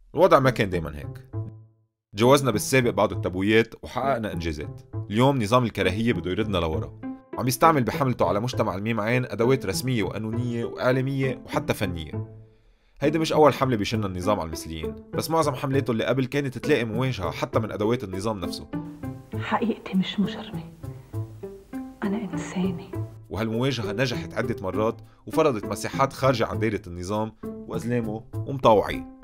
الوضع ما كان دايما هيك. تجاوزنا بالسابق بعض التبويات وحققنا انجازات. اليوم نظام الكراهية بده يردنا لورا، عم يستعمل بحملته على مجتمع الميم عين ادوات رسمية وقانونية واعلامية وحتى فنية. هيدي مش اول حملة بيشنها النظام على المثليين، بس معظم حملاته اللي قبل كانت تلاقي مواجهة حتى من ادوات النظام نفسه. حقيقتي مش مجرمة، أنا إنسانة. وهالمواجهة نجحت عدة مرات وفرضت مساحات خارجة عن دائرة النظام وأزلامه ومطاوعيه.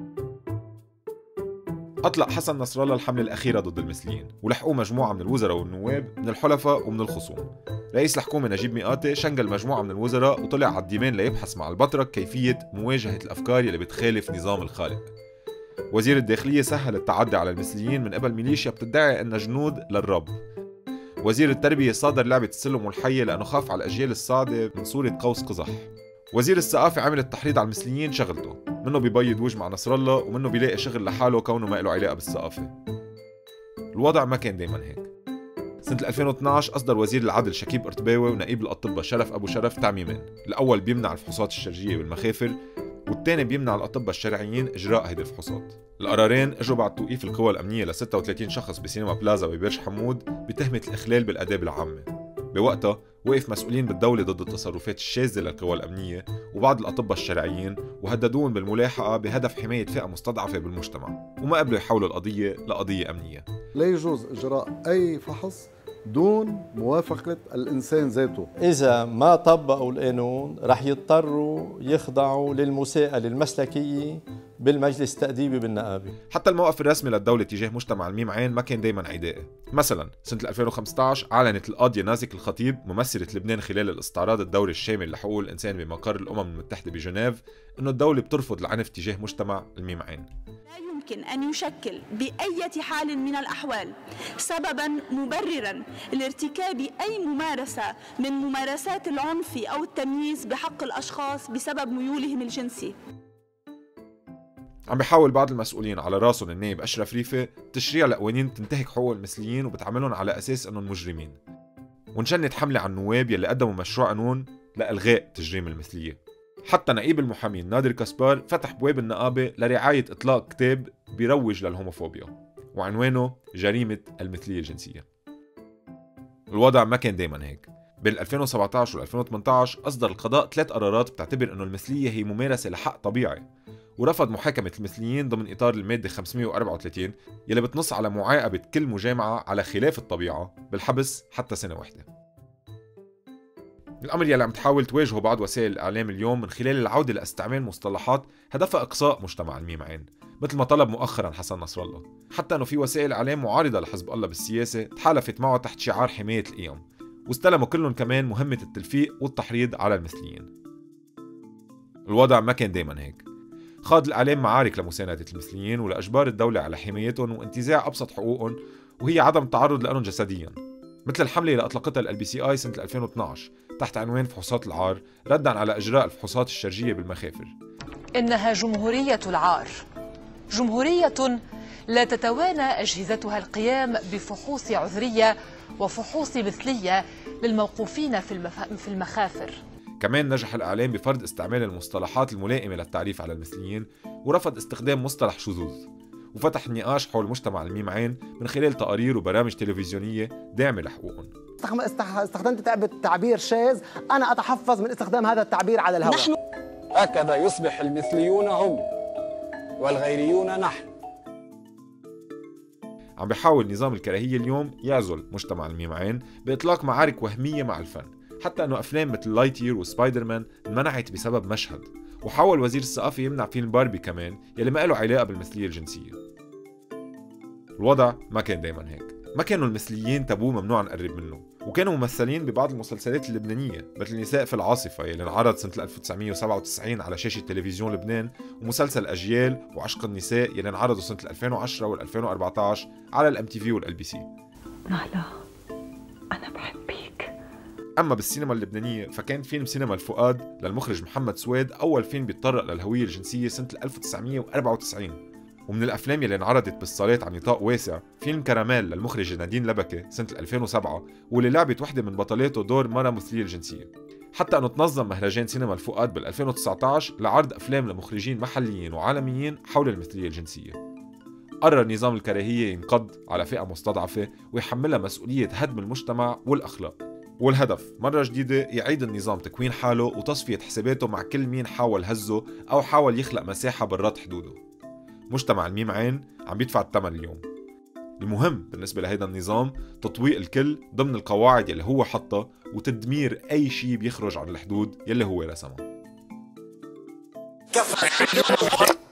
أطلق حسن نصر الله الحملة الأخيرة ضد المثليين، ولحقوه مجموعة من الوزراء والنواب من الحلفاء ومن الخصوم. رئيس الحكومة نجيب مئاتي شنقل مجموعة من الوزراء وطلع على الديوان ليبحث مع البطرك كيفية مواجهة الأفكار يلي بتخالف نظام الخالق. وزير الداخلية سهل التعدي على المثليين من قبل ميليشيا بتدعي أنها جنود للرب. وزير التربية صادر لعبة السلم والحية لأنه خاف على الأجيال الصاعدة من صورة قوس قزح. وزير الثقافة عمل التحريض على المثليين شغلته، منه بيبيض وجه مع نصر الله ومنه بيلاقي شغل لحاله كونه ما له علاقة بالثقافة. الوضع ما كان دايما هيك. سنة 2012 أصدر وزير العدل شكيب ارتباوي ونقيب الأطباء شرف أبو شرف تعميمين، الأول بيمنع الفحوصات الشرجية بالمخافر، والثاني بيمنع الأطباء الشرعيين إجراء هيدي الفحوصات. القرارين اجوا بعد توقيف القوى الأمنية ل 36 شخص بسينما بلازا وبرج حمود بتهمة الإخلال بالآداب العامة. بوقتها وقف مسؤولين بالدولة ضد التصرفات الشاذة للقوى الأمنية وبعض الأطباء الشرعيين وهددوهم بالملاحقة بهدف حماية فئة مستضعفة بالمجتمع، وما قبلوا يحولوا القضية لقضية أمنية. لا يجوز إجراء أي فحص دون موافقة الإنسان ذاته. إذا ما طبقوا القانون رح يضطروا يخضعوا للمساءلة المسلكية بالمجلس التأديبي بالنقابة. حتى الموقف الرسمي للدولة تجاه مجتمع الميم عين ما كان دايما عدائي. مثلا سنة 2015 أعلنت القاضية نازك الخطيب ممثلة لبنان خلال الاستعراض الدوري الشامل لحقوق الإنسان بمقر الأمم المتحدة بجنيف إنه الدولة بترفض العنف تجاه مجتمع الميم عين. لا يمكن أن يشكل بأي حال من الأحوال سبباً مبرراً لارتكاب أي ممارسة من ممارسات العنف أو التمييز بحق الأشخاص بسبب ميولهم الجنسي. عم بيحاول بعض المسؤولين على راسهم النائب أشرف ريفة تشريع لقوانين تنتهك حقوق المثليين وبتعاملهم على أساس أنهم مجرمين، ونشنت حملة على النواب يلي قدموا مشروع قانون لإلغاء تجريم المثلية. حتى نقيب المحامين نادر كاسبار فتح بواب النقابة لرعاية إطلاق كتاب بيروج للهوموفوبيا وعنوانه جريمة المثلية الجنسية. الوضع ما كان دايما هيك. بين 2017 و 2018 أصدر القضاء 3 قرارات بتعتبر أنه المثلية هي ممارسة لحق طبيعي، ورفض محاكمة المثليين ضمن إطار المادة 534 يلي بتنص على معاقبة كل مجامعة على خلاف الطبيعة بالحبس حتى سنة واحدة. الأمر يلي عم تحاول تواجهه بعض وسائل الإعلام اليوم من خلال العودة لاستعمال مصطلحات هدفها إقصاء مجتمع الميم عين، مثل ما طلب مؤخرا حسن نصر الله، حتى أنه في وسائل إعلام معارضة لحزب الله بالسياسة تحالفت معه تحت شعار حماية القيم، واستلموا كلهم كمان مهمة التلفيق والتحريض على المثليين. الوضع ما كان دايما هيك. خاض الإعلام معارك لمساندة المثليين ولإجبار الدولة على حمايتهم وانتزاع أبسط حقوقهم، وهي عدم التعرض لهم جسديا، مثل الحملة اللي أطلقتها LBCI سنة 2012 تحت عنوان فحوصات العار ردا على إجراء الفحوصات الشرجية بالمخافر. إنها جمهورية العار، جمهورية لا تتوانى أجهزتها القيام بفحوص عذرية وفحوص مثلية للموقوفين في المخافر. كمان نجح الإعلام بفرض استعمال المصطلحات الملائمة للتعريف على المثليين ورفض استخدام مصطلح شذوذ، وفتح النقاش حول مجتمع الميم عين من خلال تقارير وبرامج تلفزيونية داعمة لحقوقهم. استخدمت تعبير شاذ، أنا أتحفظ من استخدام هذا التعبير على الهواء. هكذا يصبح المثليون هم والغيريون نحن. عم بيحاول نظام الكراهية اليوم يعزل مجتمع الميم عين بإطلاق معارك وهمية مع الفن، حتى أنه أفلام مثل لايتير وسبايدر مان انمنعت بسبب مشهد، وحاول وزير الثقافة يمنع فيلم باربي كمان يلي ما له علاقة بالمثلية الجنسية. الوضع ما كان دايما هيك. ما كانوا المثليين تابو ممنوع نقرب منه، وكانوا ممثلين ببعض المسلسلات اللبنانية مثل نساء في العاصفة يلي انعرض سنة 1997 على شاشة تلفزيون لبنان، ومسلسل أجيال وعشق النساء يلي انعرضوا سنة 2010 وال 2014 على الMTV والLBC. نهلا أنا بحبك. أما بالسينما اللبنانية فكان فيلم سينما الفؤاد للمخرج محمد سويد أول فيلم بيتطرق للهوية الجنسية سنة 1994. ومن الأفلام يلي انعرضت بالصالات على نطاق واسع فيلم كراميل للمخرجة نادين لبكة سنة 2007، واللي لعبت وحدة من بطلاته دور مرة مثلية الجنسية. حتى أنه تنظم مهرجان سينما الفؤاد بال 2019 لعرض أفلام لمخرجين محليين وعالميين حول المثلية الجنسية. قرر نظام الكراهية ينقض على فئة مستضعفة ويحملها مسؤولية هدم المجتمع والأخلاق، والهدف مرة جديدة يعيد النظام تكوين حاله وتصفية حساباته مع كل مين حاول هزه أو حاول يخلق مساحة برات حدوده. مجتمع الميم عين عم بيدفع الثمن اليوم. المهم بالنسبة لهيدا النظام تطويق الكل ضمن القواعد يلي هو حطها وتدمير أي شيء بيخرج عن الحدود يلي هو رسمها.